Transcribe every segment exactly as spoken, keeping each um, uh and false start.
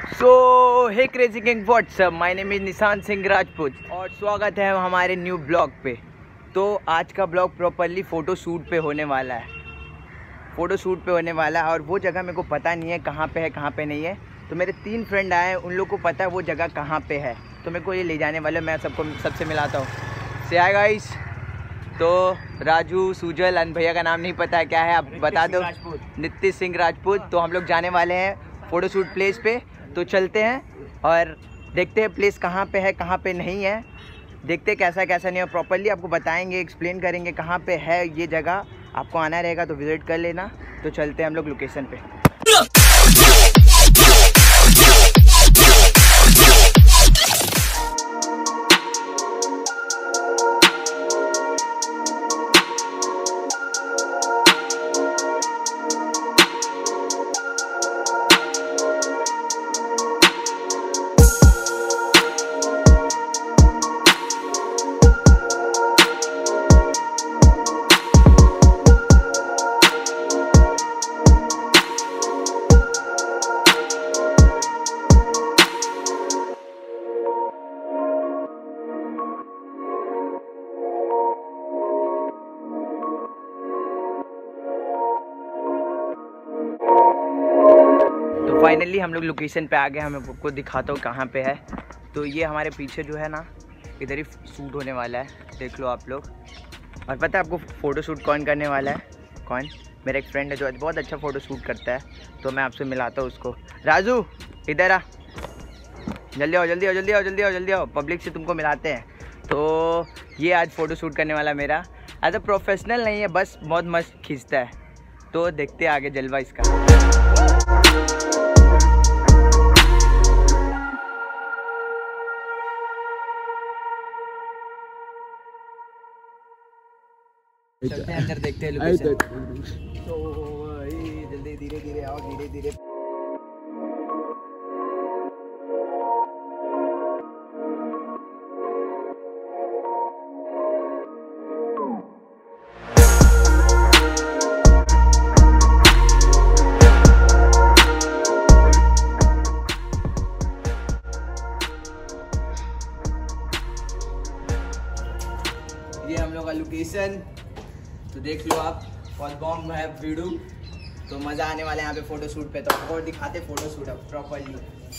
So hey crazy king what's up, my name is Nishant Singh Rajput और स्वागत है हमारे न्यू ब्लॉग पे। तो आज का ब्लॉग प्रॉपरली फ़ोटो शूट पे होने वाला है फ़ोटो शूट पे होने वाला है और वो जगह मेरे को पता नहीं है कहाँ पे है कहाँ पे नहीं है। तो मेरे तीन फ्रेंड आए हैं, उन लोग को पता है वो जगह कहाँ पे है, तो मेरे को ये ले जाने वाले। मैं सबको सबसे मिलाता हूँ। से हाय गाइस। तो राजू, सुजल, अन भैया का नाम नहीं पता है क्या है, आप बता दो। नित्य सिंह राजपूत। तो हम लोग जाने वाले हैं फ़ोटो शूट प्लेस पे। तो चलते हैं और देखते हैं प्लेस कहाँ पे है कहाँ पे नहीं है, देखते हैं कैसा कैसा नहीं है। प्रॉपर्ली आपको बताएंगे, एक्सप्लेन करेंगे कहाँ पे है ये जगह। आपको आना रहेगा तो विज़िट कर लेना। तो चलते हैं हम लोग लोकेशन पे। तो फाइनली हम लोग लोकेशन पे आ गए। हमें आपको दिखाता हूँ कहाँ पे है। तो ये हमारे पीछे जो है ना, इधर ही शूट होने वाला है, देख लो आप लोग। और पता है आपको फ़ोटो शूट कौन करने वाला है? कौन? मेरा एक फ्रेंड है जो बहुत अच्छा फ़ोटो शूट करता है, तो मैं आपसे मिलाता हूँ उसको। राजू इधर आ, जल्दी आओ जल्दी आओ जल्दी आओ जल्दी आओ जल्दी आओ, पब्लिक से तुमको मिलाते हैं। तो ये आज फ़ोटो शूट करने वाला मेरा। एज अ प्रोफेशनल नहीं है, बस बहुत मस्त खींचता है। तो देखते हैं आगे जलवा इसका। चलते हैं अंदर, देखते हैं लोकेशन। तो जल्दी धीरे धीरे आओ, धीरे धीरे। ये हम लोग का लोकेशन तो देख लो आप। और बॉम्ब है वीडियो, तो मज़ा आने वाला है यहाँ पे फ़ोटो शूट पे। तो और दिखाते फ़ोटो शूट अब प्रॉपरली।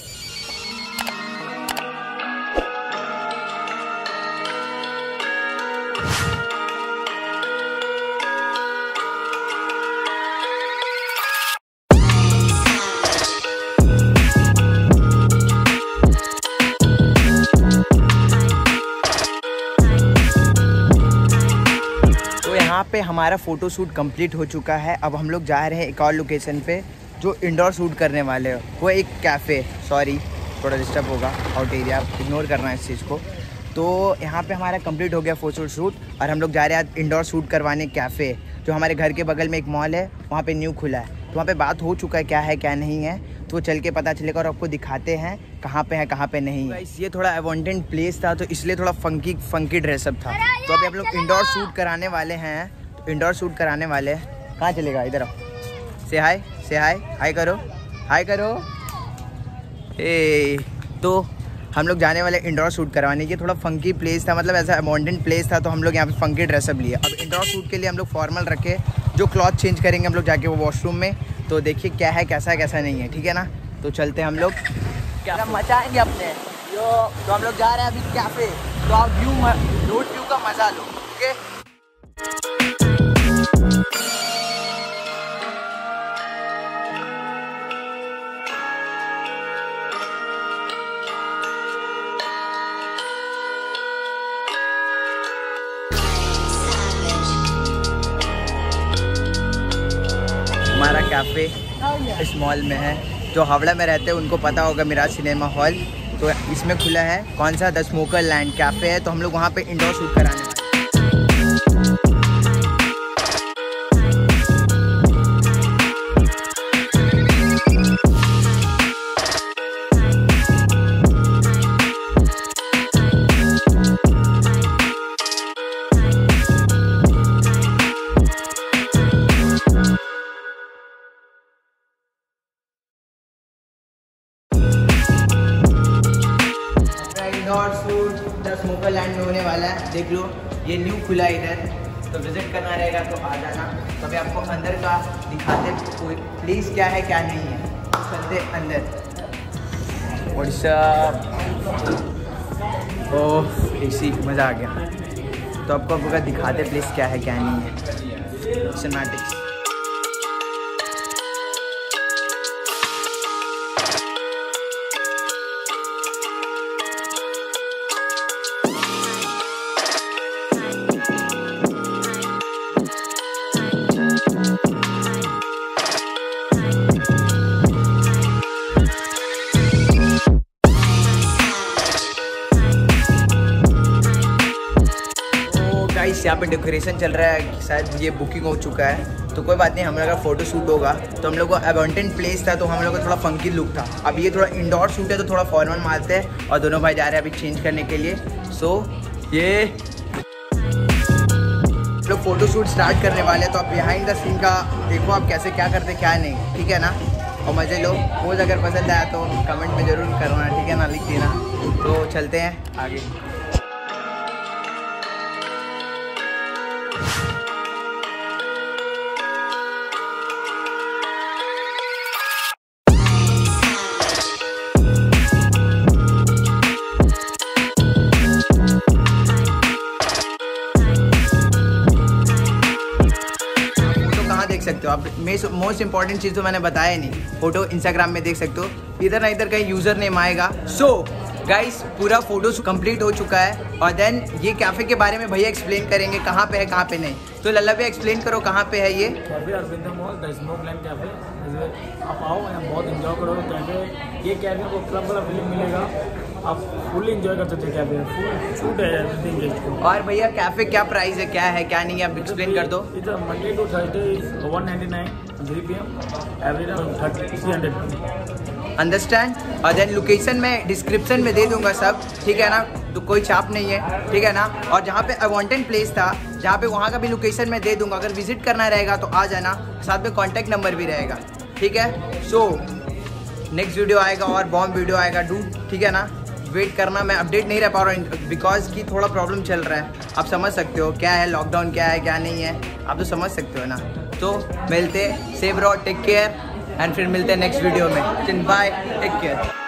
यहाँ पे हमारा फ़ोटो शूट कंप्लीट हो चुका है। अब हम लोग जा रहे हैं एक और लोकेशन पे जो इंडोर शूट करने वाले हो। वो एक कैफ़े, सॉरी थोड़ा डिस्टर्ब होगा, आउट एरिया, आप इग्नोर करना है इस चीज़ को। तो यहाँ पे हमारा कंप्लीट हो गया फ़ोटो शूट और हम लोग जा रहे हैं इंडोर शूट करवाने कैफ़े, जो हमारे घर के बगल में एक मॉल है, वहाँ पर न्यू खुला है। तो वहाँ पर बात हो चुका है क्या है क्या नहीं है, तो चल के पता चलेगा और आपको दिखाते हैं कहाँ पे है कहाँ पे नहीं है। ये थोड़ा अवॉन्टेड प्लेस था, तो इसलिए थोड़ा फंकी फंकी ड्रेसअप था। तो अभी हम लोग इंडोर शूट कराने वाले हैं। तो इंडोर शूट कराने वाले हैं। कहाँ चलेगा? इधर आओ, से हाय से हाय हाय करो हाय करो ए। तो हम लोग जाने वाले इंडोर शूट करवाने। ये थोड़ा फंकी प्लेस था, मतलब ऐसा अवॉन्टेड प्लेस था, तो हम लोग यहाँ पे फंकी ड्रेसअप लिए। अब इंडोर शूट के लिए हम लोग फॉर्मल रखे, जो क्लॉथ चेंज करेंगे हम लोग जाके वो वॉशरूम में। तो देखिए क्या है कैसा है कैसा नहीं है, ठीक है ना। तो चलते हैं हम लोग, क्या मचाएंगे अपने यो। तो हम लोग जा रहे हैं अभी कैफे। तो आप व्यू रोड व्यू का मजा लो, ओके। हमारा कैफ़े इस मॉल में है। जो हावड़ा में रहते हैं उनको पता होगा मिराज सिनेमा हॉल, तो इसमें खुला है। कौन सा? द स्मोकर लैंड कैफ़े है। तो हम लोग वहाँ पे इंडोर शूट कराने वाले हैं। Indoor shoot the smoker land में होने वाला है। देख लो ये न्यू खुला इधर, तो विजिट करना रहेगा तो आ जाना। तो अभी आपको अंदर का दिखाते प्लीज़ क्या है क्या नहीं है, चलते अंदर। व्हाट्सअप ओह एसी मज़ा आ गया। तो आपको आपको दिखाते प्लीज़ क्या है क्या नहीं है। सिनेमैटिक्स यहाँ पे डेकोरेशन चल रहा है, शायद ये बुकिंग हो चुका है तो कोई बात नहीं। हम लोग का फोटो शूट होगा तो हम लोग को अबंडेंट प्लेस था तो हम लोग का थोड़ा फंकी लुक था। अब ये थोड़ा इंडोर शूट है तो थोड़ा फॉर्मल मारते हैं और दोनों भाई जा रहे हैं अभी चेंज करने के लिए। सो ये लोग फोटो शूट स्टार्ट करने वाले हैं तो आप बिहाइंड द सीन का देखो आप कैसे क्या करते क्या नहीं, ठीक है ना। और मज़े लो। पोज अगर पसंद आया तो कमेंट में ज़रूर करना, ठीक है ना, लिख देना। तो चलते हैं आगे। देख सकते हो आप, मोस्ट इंपॉर्टेंट चीज़ तो मैंने बताया नहीं, फोटो इंस्टाग्राम में देख सकते हो, इधर ना इधर कहीं यूज़र नेम आएगा। सो गाइस पूरा फोटो कंप्लीट हो चुका है और देन ये कैफ़े के बारे में भैया एक्सप्लेन करेंगे कहाँ पे है कहाँ पे नहीं। तो लल्ला भैया एक्सप्लेन करो कहाँ पे है ये cafe Aravinda mall the smoke land cafe. आप आओ यहाँ बहुत इंजॉय करो कैफे। ये कैफे को क्लब वाला फीलिंग मिलेगा, आप फुल इंजॉय कर सकते हो। कैफे फुल छूट है एवरीथिंग। और भैया कैफे क्या प्राइस है, क्या है क्या नहीं है, आप एक्सप्लेन कर दो। इधर Monday to Thursday one ninety nine three p m every day thirty three hundred. Understand. और देन लोकेशन में डिस्क्रिप्शन में दे दूंगा सब, ठीक है ना, तो कोई चाप नहीं है, ठीक है ना। और जहाँ पे अवांटेड प्लेस था जहाँ पे वहाँ का भी लोकेशन में दे दूंगा, अगर विजिट करना रहेगा तो आ जाना, साथ में कॉन्टैक्ट नंबर भी रहेगा, ठीक है। सो नेक्स्ट वीडियो आएगा और बॉम्ब वीडियो आएगा डू, ठीक है ना। वेट करना, मैं अपडेट नहीं रह पा रहा हूँ बिकॉज की थोड़ा प्रॉब्लम चल रहा है, आप समझ सकते हो क्या है, लॉकडाउन क्या है क्या नहीं है, आप तो समझ सकते हो ना। तो मिलते, सेव रहो, टेक केयर एंड फिर मिलते हैं नेक्स्ट वीडियो में। Bye, take care.